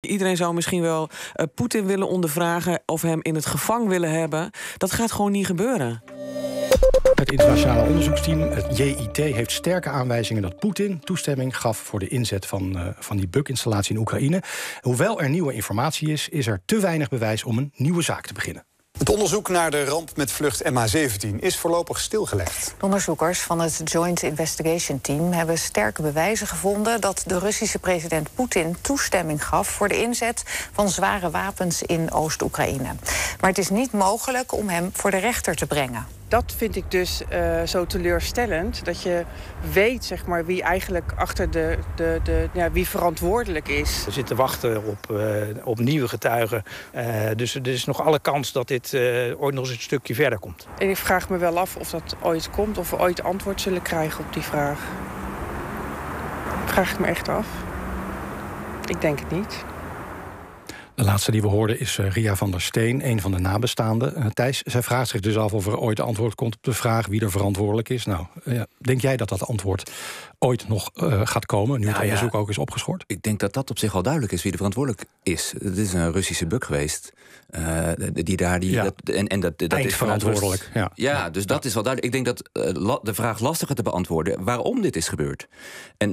Iedereen zou misschien wel Poetin willen ondervragen of hem in het gevang willen hebben. Dat gaat gewoon niet gebeuren. Het internationale onderzoeksteam, het JIT, heeft sterke aanwijzingen dat Poetin toestemming gaf voor de inzet van die bukinstallatie in Oekraïne. Hoewel er nieuwe informatie is er te weinig bewijs om een nieuwe zaak te beginnen. Het onderzoek naar de ramp met vlucht MH17 is voorlopig stilgelegd. De onderzoekers van het Joint Investigation Team hebben sterke bewijzen gevonden dat de Russische president Poetin toestemming gaf voor de inzet van zware wapens in Oost-Oekraïne. Maar het is niet mogelijk om hem voor de rechter te brengen. Dat vind ik dus zo teleurstellend. Dat je weet, zeg maar, wie eigenlijk achter wie verantwoordelijk is. We zitten wachten op nieuwe getuigen. Dus er is nog alle kans dat dit ooit nog eens een stukje verder komt. En ik vraag me wel af of dat ooit komt, of we ooit antwoord zullen krijgen op die vraag. Vraag ik me echt af. Ik denk het niet. De laatste die we hoorden is Ria van der Steen, een van de nabestaanden. Thijs, zij vraagt zich dus af of er ooit antwoord komt op de vraag wie er verantwoordelijk is. Nou, denk jij dat antwoord ooit nog gaat komen, nu het onderzoek ook is opgeschort? Ik denk dat dat op zich al duidelijk is wie er verantwoordelijk is. Het is een Russische bug geweest. Dat is verantwoordelijk. Dus dat is wel duidelijk. Ik denk dat de vraag lastiger te beantwoorden waarom dit is gebeurd. En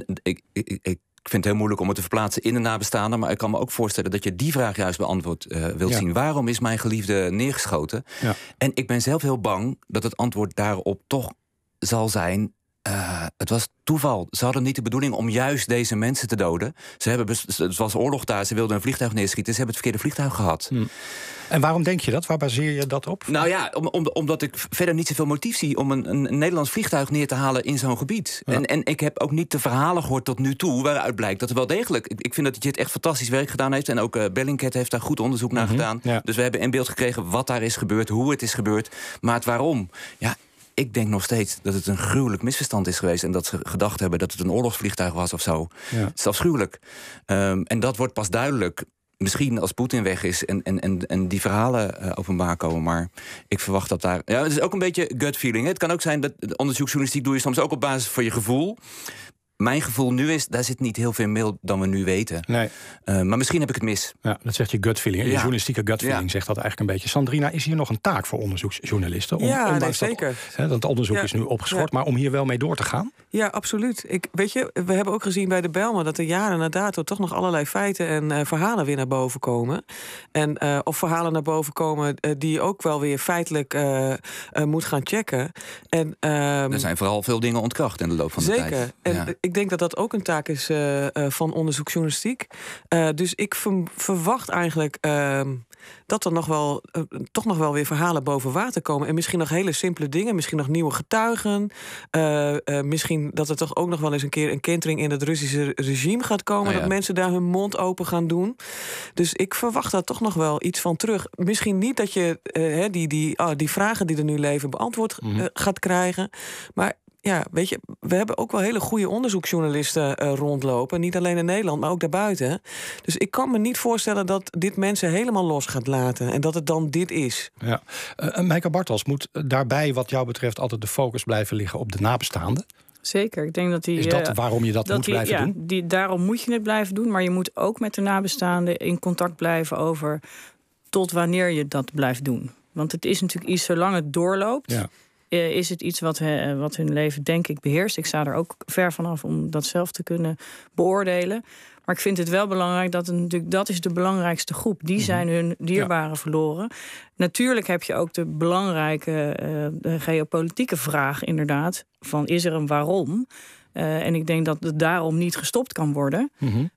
ik vind het heel moeilijk om het te verplaatsen in de nabestaanden, maar ik kan me ook voorstellen dat je die vraag juist beantwoord wilt zien. Waarom is mijn geliefde neergeschoten? Ja. En ik ben zelf heel bang dat het antwoord daarop toch zal zijn: het was toeval. Ze hadden niet de bedoeling om juist deze mensen te doden. Het was oorlog daar, ze wilden een vliegtuig neerschieten. Ze hebben het verkeerde vliegtuig gehad. En waarom denk je dat? Waar baseer je dat op? Nou ja, omdat ik verder niet zoveel motief zie om een Nederlands vliegtuig neer te halen in zo'n gebied. Ja. En ik heb ook niet de verhalen gehoord tot nu toe waaruit blijkt dat er wel degelijk. Ik vind dat hij het echt fantastisch werk gedaan heeft. En ook Bellingcat heeft daar goed onderzoek naar gedaan. Ja. Dus we hebben in beeld gekregen wat daar is gebeurd, hoe het is gebeurd. Maar het waarom, ik denk nog steeds dat het een gruwelijk misverstand is geweest en dat ze gedacht hebben dat het een oorlogsvliegtuig was of zo. Ja. Het is afschuwelijk. En dat wordt pas duidelijk misschien als Poetin weg is en die verhalen openbaar komen. Maar ik verwacht dat daar. Ja, het is ook een beetje gut feeling. Hè? Het kan ook zijn dat onderzoeksjournalistiek doe je soms ook op basis van je gevoel. Mijn gevoel nu is, daar zit niet heel veel meer dan we nu weten. Nee. Maar misschien heb ik het mis. Ja, dat zegt je gut feeling. Je journalistieke gut feeling zegt dat eigenlijk een beetje. Sandrina, is hier nog een taak voor onderzoeksjournalisten? Zeker. Het onderzoek is nu opgeschort, maar om hier wel mee door te gaan? Ja, absoluut. We hebben ook gezien bij de Bijlmer dat er jaren na dato toch nog allerlei feiten en verhalen weer naar boven komen. Of verhalen naar boven komen die je ook wel weer feitelijk moet gaan checken. Er zijn vooral veel dingen ontkracht in de loop van de tijd. Zeker. En ik denk dat dat ook een taak is van onderzoeksjournalistiek. Dus ik verwacht eigenlijk dat er toch nog wel weer verhalen boven water komen. En misschien nog hele simpele dingen. Misschien nog nieuwe getuigen. Misschien dat er toch ook nog wel eens een keer een kentering in het Russische regime gaat komen. Dat mensen daar hun mond open gaan doen. Dus ik verwacht daar toch nog wel iets van terug. Misschien niet dat je die vragen die er nu leven beantwoord gaat krijgen. Maar ja, weet je, we hebben ook wel hele goede onderzoeksjournalisten rondlopen. Niet alleen in Nederland, maar ook daarbuiten. Dus ik kan me niet voorstellen dat dit mensen helemaal los gaat laten. En dat het dan dit is. Ja. Mijke Bartels, moet daarbij wat jou betreft altijd de focus blijven liggen op de nabestaanden? Zeker. Ik denk dat is dat waarom je dat moet blijven doen? Daarom moet je het blijven doen. Maar je moet ook met de nabestaanden in contact blijven over tot wanneer je dat blijft doen. Want het is natuurlijk iets, zolang het doorloopt, is het iets wat hun leven, denk ik, beheerst. Ik sta er ook ver vanaf om dat zelf te kunnen beoordelen. Maar ik vind het wel belangrijk dat is de belangrijkste groep. Die zijn hun dierbaren verloren. Natuurlijk heb je ook de belangrijke geopolitieke vraag, inderdaad, van is er een waarom? En ik denk dat het daarom niet gestopt kan worden.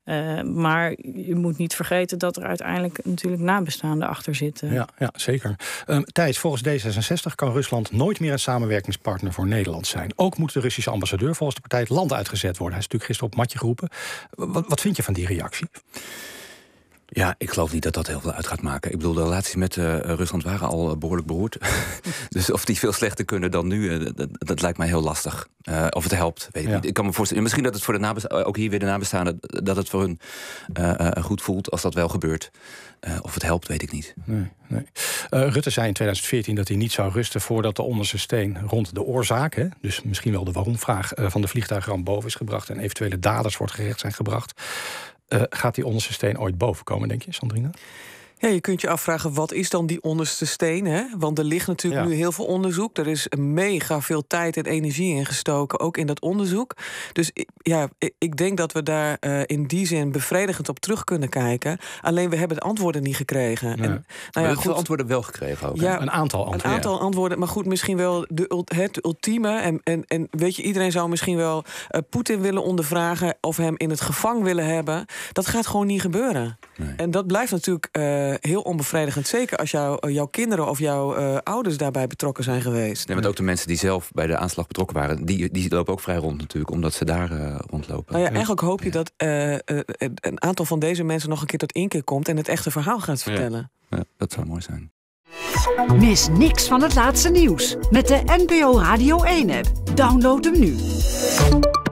Maar je moet niet vergeten dat er uiteindelijk natuurlijk nabestaanden achter zitten. Ja, zeker. Thijs, volgens D66 kan Rusland nooit meer een samenwerkingspartner voor Nederland zijn. Ook moet de Russische ambassadeur volgens de partij het land uitgezet worden. Hij is natuurlijk gisteren op matje geroepen. Wat vind je van die reactie? Ja, ik geloof niet dat dat heel veel uit gaat maken. Ik bedoel, de relaties met Rusland waren al behoorlijk beroerd. Dus of die veel slechter kunnen dan nu, dat lijkt mij heel lastig. Of het helpt, weet ik niet. Ik kan me voorstellen, misschien dat het voor de ook hier weer de nabestaanden, dat het voor hun goed voelt als dat wel gebeurt. Of het helpt, weet ik niet. Nee. Rutte zei in 2014 dat hij niet zou rusten voordat de onderste steen rond de oorzaak, dus misschien wel de waarom-vraag van de vliegtuigramp boven is gebracht en eventuele daders voor het gerecht zijn gebracht. Gaat die onderste steen ooit bovenkomen, denk je, Sandrine? Ja, je kunt je afvragen, wat is dan die onderste steen? Hè? Want er ligt natuurlijk nu heel veel onderzoek. Er is mega veel tijd en energie in gestoken, ook in dat onderzoek. Dus ik denk dat we daar in die zin bevredigend op terug kunnen kijken. Alleen we hebben de antwoorden niet gekregen. Ja. En, veel antwoorden wel gekregen ook. Ja, een aantal antwoorden. Een aantal antwoorden, maar goed, misschien wel het ultieme. En weet je, iedereen zou misschien wel Poetin willen ondervragen of hem in het gevangen willen hebben. Dat gaat gewoon niet gebeuren. Nee. En dat blijft natuurlijk heel onbevredigend. Zeker als jouw kinderen of jouw ouders daarbij betrokken zijn geweest. Nee, want ook de mensen die zelf bij de aanslag betrokken waren, die lopen ook vrij rond natuurlijk, omdat ze daar rondlopen. Nou ja, eigenlijk hoop je dat een aantal van deze mensen nog een keer tot inkeer komt en het echte verhaal gaat vertellen. Ja, dat zou mooi zijn. Mis niks van het laatste nieuws met de NPO Radio 1-app. Download hem nu.